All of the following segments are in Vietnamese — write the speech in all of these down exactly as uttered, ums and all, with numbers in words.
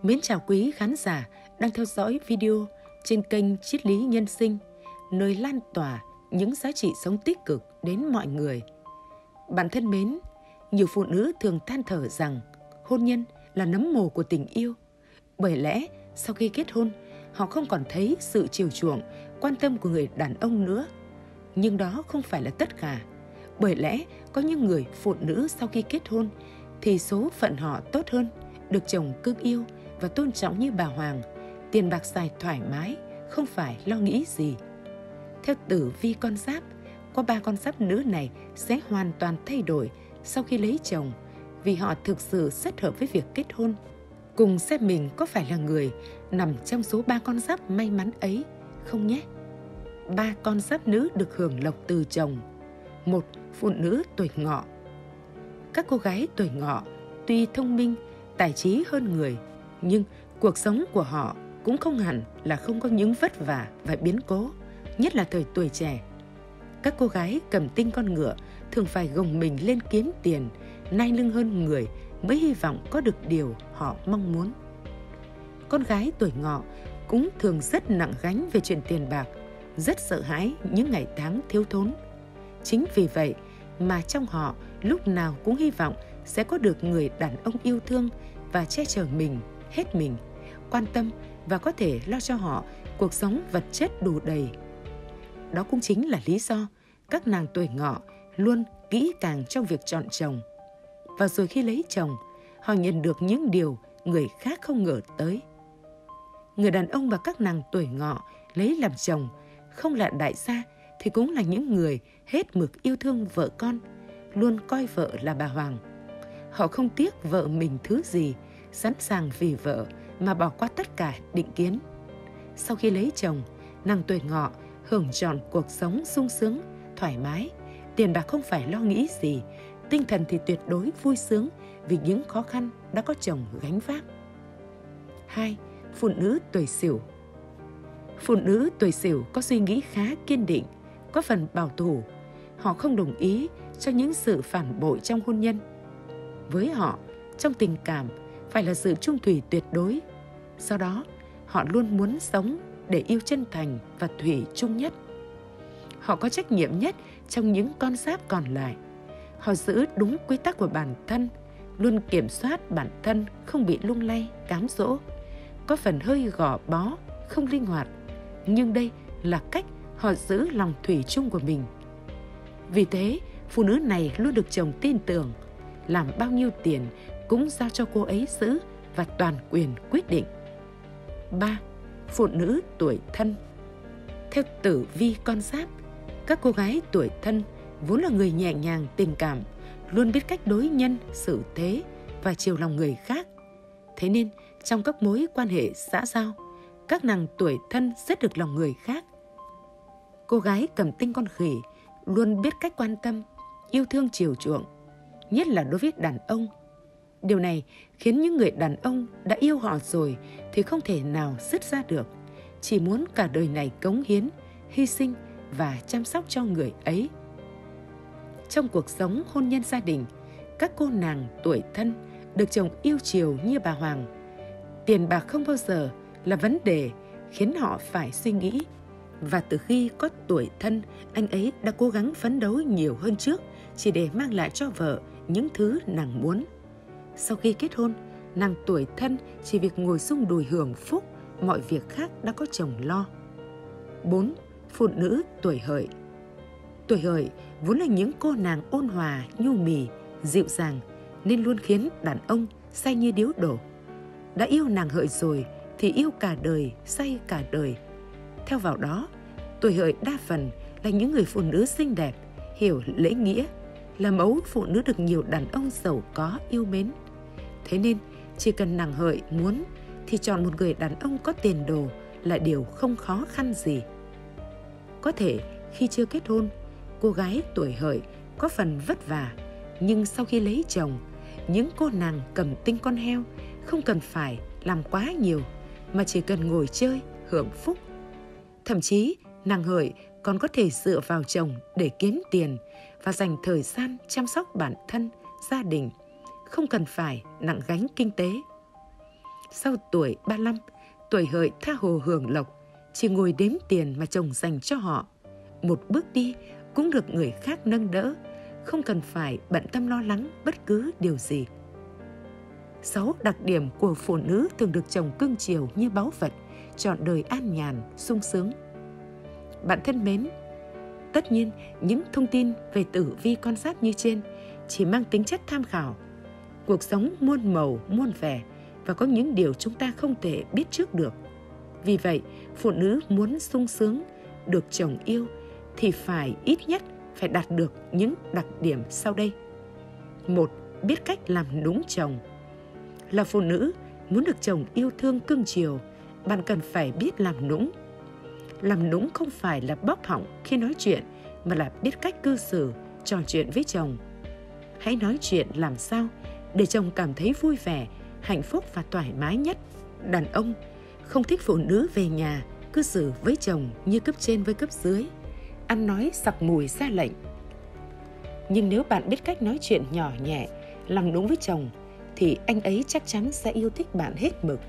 Mến chào quý khán giả đang theo dõi video trên kênh Triết lý Nhân sinh, nơi lan tỏa những giá trị sống tích cực đến mọi người. Bạn thân mến, nhiều phụ nữ thường than thở rằng hôn nhân là nấm mồ của tình yêu. Bởi lẽ sau khi kết hôn, họ không còn thấy sự chiều chuộng, quan tâm của người đàn ông nữa. Nhưng đó không phải là tất cả. Bởi lẽ có những người phụ nữ sau khi kết hôn thì số phận họ tốt hơn, được chồng cưng yêu và tôn trọng như bà Hoàng, tiền bạc xài thoải mái, không phải lo nghĩ gì. Theo tử vi con giáp, có ba con giáp nữ này sẽ hoàn toàn thay đổi sau khi lấy chồng vì họ thực sự rất hợp với việc kết hôn. Cùng xem mình có phải là người nằm trong số ba con giáp may mắn ấy không nhé. Ba con giáp nữ được hưởng lộc từ chồng. Một, phụ nữ tuổi Ngọ. Các cô gái tuổi Ngọ tuy thông minh, tài trí hơn người, nhưng cuộc sống của họ cũng không hẳn là không có những vất vả và biến cố, nhất là thời tuổi trẻ. Các cô gái cầm tinh con ngựa thường phải gồng mình lên kiếm tiền, nai lưng hơn người mới hy vọng có được điều họ mong muốn. Con gái tuổi Ngọ cũng thường rất nặng gánh về chuyện tiền bạc, rất sợ hãi những ngày tháng thiếu thốn. Chính vì vậy mà trong họ lúc nào cũng hy vọng sẽ có được người đàn ông yêu thương và che chở mình, hết mình, quan tâm và có thể lo cho họ cuộc sống vật chất đủ đầy. Đó cũng chính là lý do các nàng tuổi Ngọ luôn kỹ càng trong việc chọn chồng. Và rồi khi lấy chồng, họ nhận được những điều người khác không ngờ tới. Người đàn ông và các nàng tuổi Ngọ lấy làm chồng không là đại gia thì cũng là những người hết mực yêu thương vợ con, luôn coi vợ là bà Hoàng. Họ không tiếc vợ mình thứ gì, sẵn sàng vì vợ mà bỏ qua tất cả định kiến. Sau khi lấy chồng, nàng tuổi Ngọ hưởng trọn cuộc sống sung sướng, thoải mái, tiền bạc không phải lo nghĩ gì, tinh thần thì tuyệt đối vui sướng vì những khó khăn đã có chồng gánh vác. Hai, phụ nữ tuổi Sửu. Phụ nữ tuổi Sửu có suy nghĩ khá kiên định, có phần bảo thủ. Họ không đồng ý cho những sự phản bội trong hôn nhân. Với họ, trong tình cảm phải là sự trung thủy tuyệt đối. Do đó, họ luôn muốn sống để yêu chân thành và thủy chung nhất. Họ có trách nhiệm nhất trong những con giáp còn lại. Họ giữ đúng quy tắc của bản thân, luôn kiểm soát bản thân không bị lung lay, cám dỗ. Có phần hơi gò bó, không linh hoạt. Nhưng đây là cách họ giữ lòng thủy chung của mình. Vì thế, phụ nữ này luôn được chồng tin tưởng. Làm bao nhiêu tiền cũng giao cho cô ấy giữ và toàn quyền quyết định. Ba, phụ nữ tuổi Thân. Theo tử vi con giáp, các cô gái tuổi Thân vốn là người nhẹ nhàng tình cảm, luôn biết cách đối nhân, xử thế và chiều lòng người khác. Thế nên, trong các mối quan hệ xã giao, các nàng tuổi Thân rất được lòng người khác. Cô gái cầm tinh con khỉ luôn biết cách quan tâm, yêu thương chiều chuộng, nhất là đối với đàn ông. Điều này khiến những người đàn ông đã yêu họ rồi thì không thể nào dứt ra được, chỉ muốn cả đời này cống hiến, hy sinh và chăm sóc cho người ấy. Trong cuộc sống hôn nhân gia đình, các cô nàng tuổi Thân được chồng yêu chiều như bà Hoàng. Tiền bạc không bao giờ là vấn đề khiến họ phải suy nghĩ. Và từ khi có tuổi Thân, anh ấy đã cố gắng phấn đấu nhiều hơn trước chỉ để mang lại cho vợ những thứ nàng muốn. Sau khi kết hôn, nàng tuổi Thân chỉ việc ngồi sung đùi hưởng phúc, mọi việc khác đã có chồng lo. Bốn, phụ nữ tuổi Hợi. Tuổi Hợi vốn là những cô nàng ôn hòa, nhu mì, dịu dàng nên luôn khiến đàn ông say như điếu đổ. Đã yêu nàng Hợi rồi thì yêu cả đời, say cả đời. Theo vào đó, tuổi Hợi đa phần là những người phụ nữ xinh đẹp, hiểu lễ nghĩa, là mẫu phụ nữ được nhiều đàn ông giàu có yêu mến. Thế nên, chỉ cần nàng Hợi muốn thì chọn một người đàn ông có tiền đồ là điều không khó khăn gì. Có thể khi chưa kết hôn, cô gái tuổi Hợi có phần vất vả, nhưng sau khi lấy chồng, những cô nàng cầm tinh con heo không cần phải làm quá nhiều mà chỉ cần ngồi chơi, hưởng phúc. Thậm chí, nàng Hợi còn có thể dựa vào chồng để kiếm tiền và dành thời gian chăm sóc bản thân, gia đình, không cần phải nặng gánh kinh tế. sau tuổi ba mươi lăm, tuổi hợi tha hồ hưởng lộc, chỉ ngồi đếm tiền mà chồng dành cho họ. Một bước đi cũng được người khác nâng đỡ, không cần phải bận tâm lo lắng bất cứ điều gì. Sáu đặc điểm của phụ nữ thường được chồng cưng chiều như báu vật, trọn đời an nhàn, sung sướng. Bạn thân mến, tất nhiên những thông tin về tử vi quan sát như trên chỉ mang tính chất tham khảo. Cuộc sống muôn màu, muôn vẻ và có những điều chúng ta không thể biết trước được. Vì vậy, phụ nữ muốn sung sướng, được chồng yêu thì phải ít nhất phải đạt được những đặc điểm sau đây. Một, biết cách làm nũng chồng. Là phụ nữ muốn được chồng yêu thương cưng chiều, bạn cần phải biết làm nũng. Làm nũng không phải là bóp họng khi nói chuyện, mà là biết cách cư xử, trò chuyện với chồng. Hãy nói chuyện làm sao để chồng cảm thấy vui vẻ, hạnh phúc và thoải mái nhất. Đàn ông không thích phụ nữ về nhà cư xử với chồng như cấp trên với cấp dưới, ăn nói sặc mùi ra lệnh. Nhưng nếu bạn biết cách nói chuyện nhỏ nhẹ, làm nũng với chồng, thì anh ấy chắc chắn sẽ yêu thích bạn hết mực.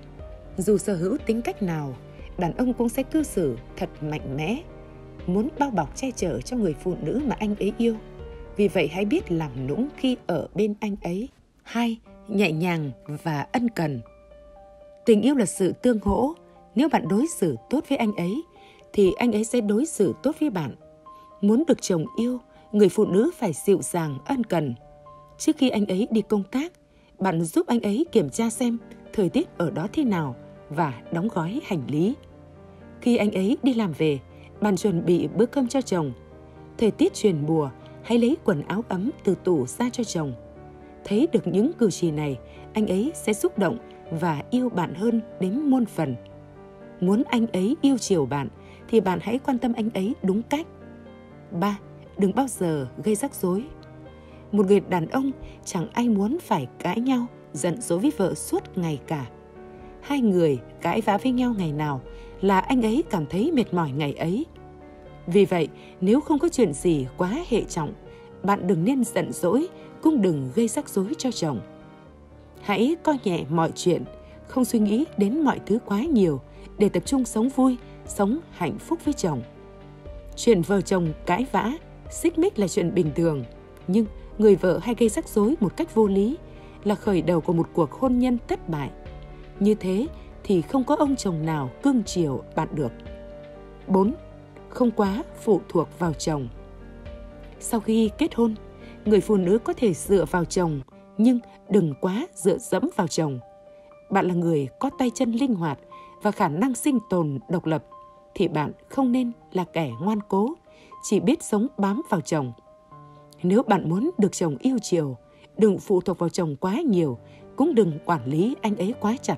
Dù sở hữu tính cách nào, đàn ông cũng sẽ cư xử thật mạnh mẽ, muốn bao bọc che chở cho người phụ nữ mà anh ấy yêu. Vì vậy hãy biết làm nũng khi ở bên anh ấy. Hai, nhẹ nhàng và ân cần. Tình yêu là sự tương hỗ. Nếu bạn đối xử tốt với anh ấy, thì anh ấy sẽ đối xử tốt với bạn. Muốn được chồng yêu, người phụ nữ phải dịu dàng, ân cần. Trước khi anh ấy đi công tác, bạn giúp anh ấy kiểm tra xem thời tiết ở đó thế nào và đóng gói hành lý. Khi anh ấy đi làm về, bạn chuẩn bị bữa cơm cho chồng. Thời tiết chuyển mùa, hãy lấy quần áo ấm từ tủ ra cho chồng. Thấy được những cử chỉ này, anh ấy sẽ xúc động và yêu bạn hơn đến muôn phần. Muốn anh ấy yêu chiều bạn, thì bạn hãy quan tâm anh ấy đúng cách. Ba, đừng bao giờ gây rắc rối. Một người đàn ông chẳng ai muốn phải cãi nhau, giận dỗi với vợ suốt ngày cả. Hai người cãi vã với nhau ngày nào là anh ấy cảm thấy mệt mỏi ngày ấy. Vì vậy, nếu không có chuyện gì quá hệ trọng, bạn đừng nên giận dỗi, cũng đừng gây rắc rối cho chồng. Hãy coi nhẹ mọi chuyện, không suy nghĩ đến mọi thứ quá nhiều để tập trung sống vui, sống hạnh phúc với chồng. Chuyện vợ chồng cãi vã, xích mích là chuyện bình thường, nhưng người vợ hay gây rắc rối một cách vô lý là khởi đầu của một cuộc hôn nhân thất bại. Như thế thì không có ông chồng nào cưng chiều bạn được. Bốn, không quá phụ thuộc vào chồng. Sau khi kết hôn, người phụ nữ có thể dựa vào chồng, nhưng đừng quá dựa dẫm vào chồng. Bạn là người có tay chân linh hoạt và khả năng sinh tồn độc lập, thì bạn không nên là kẻ ngoan cố, chỉ biết sống bám vào chồng. Nếu bạn muốn được chồng yêu chiều, đừng phụ thuộc vào chồng quá nhiều, cũng đừng quản lý anh ấy quá chặt.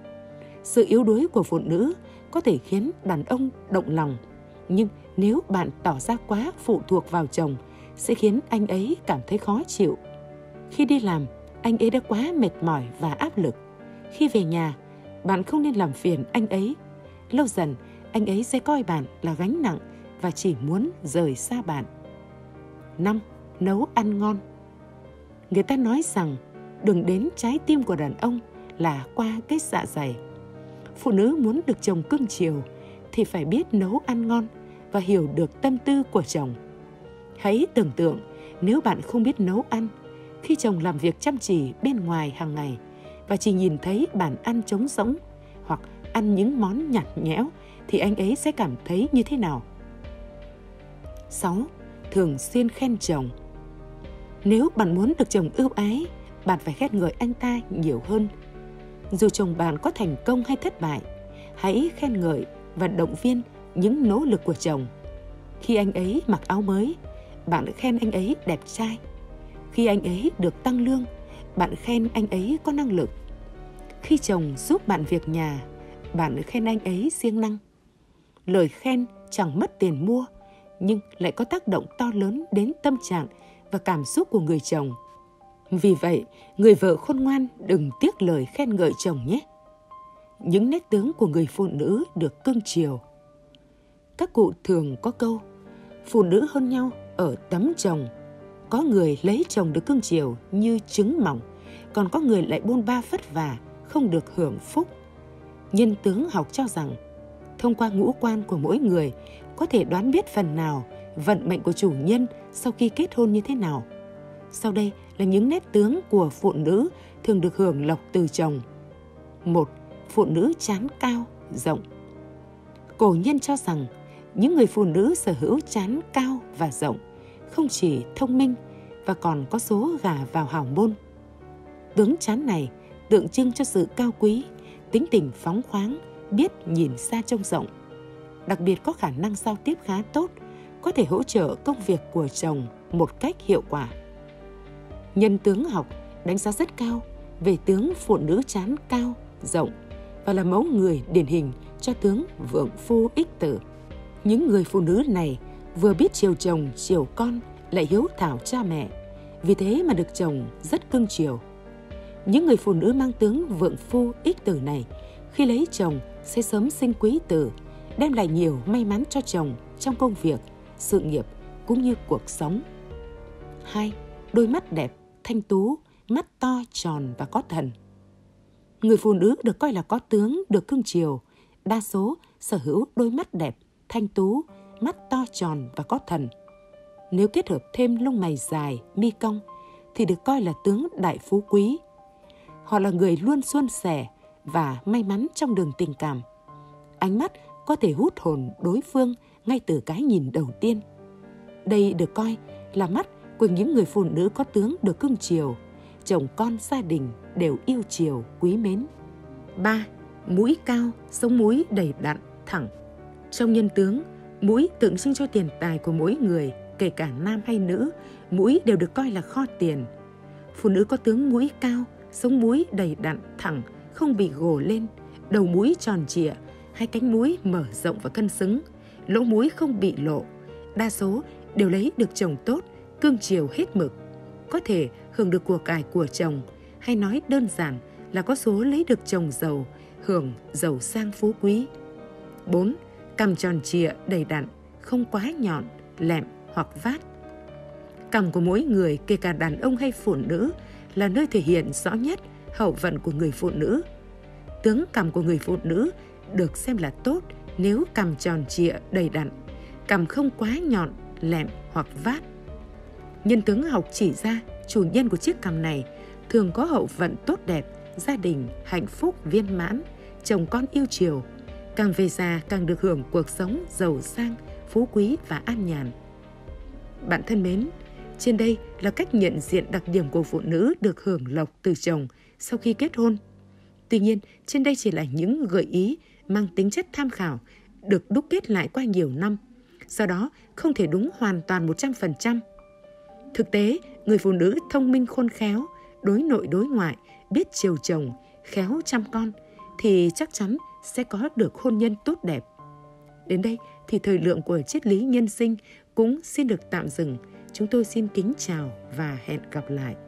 Sự yếu đuối của phụ nữ có thể khiến đàn ông động lòng, nhưng nếu bạn tỏ ra quá phụ thuộc vào chồng, sẽ khiến anh ấy cảm thấy khó chịu. Khi đi làm, anh ấy đã quá mệt mỏi và áp lực. Khi về nhà, bạn không nên làm phiền anh ấy. Lâu dần, anh ấy sẽ coi bạn là gánh nặng và chỉ muốn rời xa bạn. Năm, nấu ăn ngon. Người ta nói rằng đừng đến trái tim của đàn ông là qua cái dạ dày. Phụ nữ muốn được chồng cưng chiều thì phải biết nấu ăn ngon và hiểu được tâm tư của chồng. Hãy tưởng tượng nếu bạn không biết nấu ăn, khi chồng làm việc chăm chỉ bên ngoài hàng ngày và chỉ nhìn thấy bàn ăn trống rỗng hoặc ăn những món nhạt nhẽo, thì anh ấy sẽ cảm thấy như thế nào? Sáu, thường xuyên khen chồng. Nếu bạn muốn được chồng ưu ái, bạn phải khen ngợi anh ta nhiều hơn. Dù chồng bạn có thành công hay thất bại, hãy khen ngợi và động viên những nỗ lực của chồng. Khi anh ấy mặc áo mới, bạn khen anh ấy đẹp trai. Khi anh ấy được tăng lương, bạn khen anh ấy có năng lực. Khi chồng giúp bạn việc nhà, bạn khen anh ấy siêng năng. Lời khen chẳng mất tiền mua, nhưng lại có tác động to lớn đến tâm trạng và cảm xúc của người chồng. Vì vậy, người vợ khôn ngoan đừng tiếc lời khen ngợi chồng nhé. Những nét tướng của người phụ nữ được cưng chiều. Các cụ thường có câu, phụ nữ hơn nhau ở tấm chồng. Có người lấy chồng được cưng chiều như trứng mỏng, còn có người lại bôn ba vất vả, không được hưởng phúc. Nhân tướng học cho rằng, thông qua ngũ quan của mỗi người có thể đoán biết phần nào vận mệnh của chủ nhân sau khi kết hôn như thế nào. Sau đây là những nét tướng của phụ nữ thường được hưởng lộc từ chồng. Một, phụ nữ trán cao, rộng. Cổ nhân cho rằng những người phụ nữ sở hữu trán cao và rộng không chỉ thông minh và còn có số gả vào hào môn. Tướng trán này tượng trưng cho sự cao quý, tính tình phóng khoáng, biết nhìn xa trông rộng. Đặc biệt có khả năng giao tiếp khá tốt, có thể hỗ trợ công việc của chồng một cách hiệu quả. Nhân tướng học đánh giá rất cao về tướng phụ nữ trán cao, rộng và là mẫu người điển hình cho tướng vượng phu ích tử. Những người phụ nữ này vừa biết chiều chồng, chiều con, lại hiếu thảo cha mẹ, vì thế mà được chồng rất cưng chiều. Những người phụ nữ mang tướng vượng phu ích tử này khi lấy chồng sẽ sớm sinh quý tử, đem lại nhiều may mắn cho chồng trong công việc, sự nghiệp cũng như cuộc sống. Hai, đôi mắt đẹp, thanh tú, mắt to, tròn và có thần. Người phụ nữ được coi là có tướng, được cưng chiều, đa số sở hữu đôi mắt đẹp, thanh tú, mắt to tròn và có thần. Nếu kết hợp thêm lông mày dài, mi cong thì được coi là tướng đại phú quý. Họ là người luôn suôn sẻ và may mắn trong đường tình cảm. Ánh mắt có thể hút hồn đối phương ngay từ cái nhìn đầu tiên. Đây được coi là mắt của những người phụ nữ có tướng được cưng chiều, chồng con gia đình đều yêu chiều, quý mến. Ba, mũi cao, sống mũi đầy đặn, thẳng. Trong nhân tướng, mũi tượng trưng cho tiền tài của mỗi người, kể cả nam hay nữ, mũi đều được coi là kho tiền. Phụ nữ có tướng mũi cao, sống mũi đầy đặn, thẳng, không bị gồ lên, đầu mũi tròn trịa, hai cánh mũi mở rộng và cân xứng, lỗ mũi không bị lộ. Đa số đều lấy được chồng tốt, cưng chiều hết mực, có thể hưởng được của cải của chồng, hay nói đơn giản là có số lấy được chồng giàu, hưởng giàu sang phú quý. Bốn, cằm tròn trịa đầy đặn, không quá nhọn, lẹm hoặc vát. Cằm của mỗi người, kể cả đàn ông hay phụ nữ, là nơi thể hiện rõ nhất hậu vận của người phụ nữ. Tướng cằm của người phụ nữ được xem là tốt nếu cằm tròn trịa đầy đặn, cằm không quá nhọn, lẹm hoặc vát. Nhân tướng học chỉ ra chủ nhân của chiếc cằm này thường có hậu vận tốt đẹp, gia đình hạnh phúc viên mãn, chồng con yêu chiều, càng về già càng được hưởng cuộc sống giàu sang, phú quý và an nhàn. Bạn thân mến, trên đây là cách nhận diện đặc điểm của phụ nữ được hưởng lộc từ chồng sau khi kết hôn. Tuy nhiên, trên đây chỉ là những gợi ý mang tính chất tham khảo, được đúc kết lại qua nhiều năm, do đó không thể đúng hoàn toàn một trăm phần trăm. Thực tế, người phụ nữ thông minh khôn khéo, đối nội đối ngoại, biết chiều chồng, khéo chăm con, thì chắc chắn sẽ có được hôn nhân tốt đẹp. Đến đây thì thời lượng của triết lý nhân sinh cũng xin được tạm dừng. Chúng tôi xin kính chào và hẹn gặp lại.